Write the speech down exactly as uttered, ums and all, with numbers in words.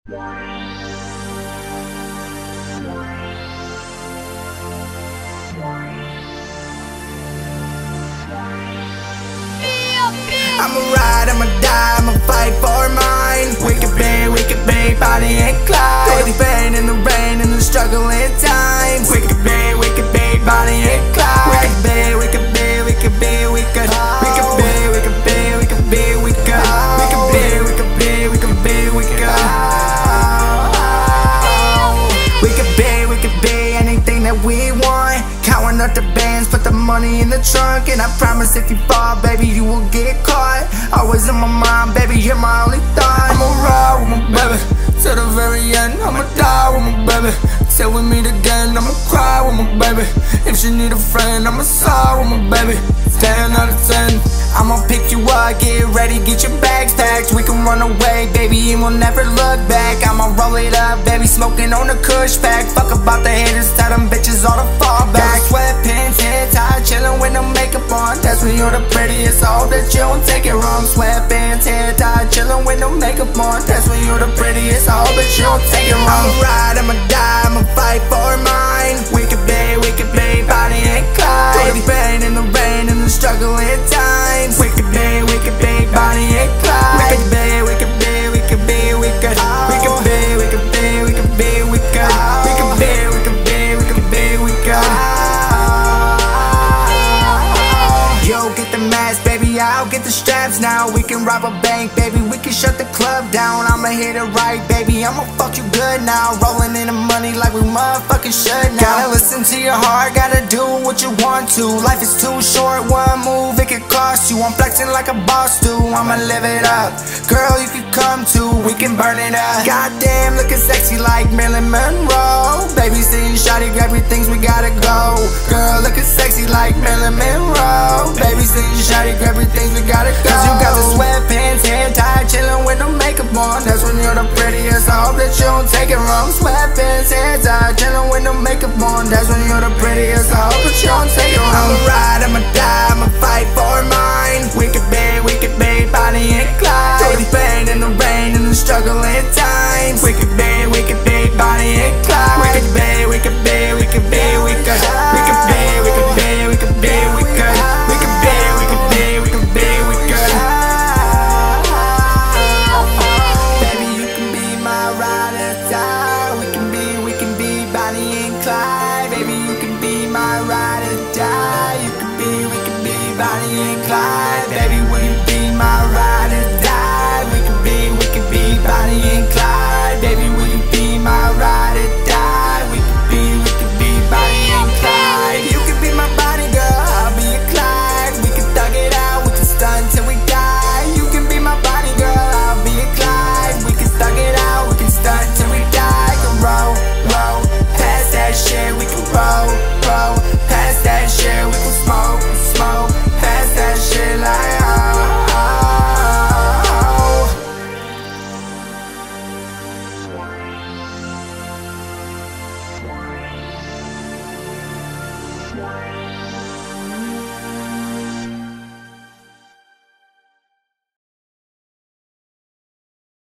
I'ma ride, I'ma die, I'ma fight for mine. Wicked babe, wicked babe, Bonnie and Clyde. Through the pain and the rain and the struggling times. Wicked babe, wicked babe, Bonnie and Clyde. Wicked babe, wicked babe, wicked babe, wicked. Wicked babe, wicked babe, wicked babe, wicked. Wicked babe, wicked babe, wicked babe, wicked. Wicked babe, wicked babe, anything that we want. Counting up the bands, put the money in the trunk. And I promise if you fall, baby, you will get caught. Always in my mind, baby, you're my only thought. I'ma ride with my baby till the very end. I'ma die with my baby till we meet again. I'ma cry with my baby if she need a friend. I'ma sigh with my baby, ten out of ten. I'ma pick you up, get ready, get your bags packed. We can run away, baby, and we'll never look back. I'ma roll it up, baby, smoking on a kush pack. Fuck about the haters, tell them bitches all to fall back. Sweatpants, hair tied, chillin' with no makeup on. That's when you're the prettiest, I hope that you don't take it wrong. Sweatpants, hair tied, chillin' with no makeup on. That's when you're the prettiest, I hope that you don't take it wrong. I'ma ride, I'ma die, I'ma fight for mine. Wicked babe, wicked babe, Bonnie and Clyde. Through the pain and the rain and the struggling times. Wicked babe, wicked babe, Bonnie and Clyde. Wicked babe, wicked babe, wicked babe, wicked. Wicked babe, wicked babe, wicked babe, wicked. Wicked babe, wicked babe, wicked babe, wicked. Yo, get the mask, baby, I'll get the straps now. We can rob a bank, baby, we can shut the club down. I'ma hit it right, baby, I'ma fuck you good now. Rolling in the money like we motherfucking should now. Gotta listen to your heart, gotta do what you want to. Life is too short, one move, it could cost you. I'm flexing like a boss do, I'ma live it up. Girl, you can come too, we can burn it up. Goddamn, looking sexy like Marilyn Monroe. Baby, saying shawty, grab your things, we gotta go. Girl, looking sexy like Marilyn Monroe. Baby, saying shawty, grab your things, we gotta go. Cause you got the sweatpants, hair tied, chillin' with no makeup on. That's when you're the prettiest, I hope that you don't take it wrong. Sweatpants, hair tied, chillin' with no makeup on. That's when you're the prettiest, I hope that you don't take it wrong. I'ma ride, I'ma die, I'ma fight for mine. Wicked babe, wicked babe, Bonnie and Clyde. Through the pain and the rain and the struggling times. Wicked babe, wicked babe, Bonnie and Clyde. Wicked babe, wicked babe, wicked babe, wicked.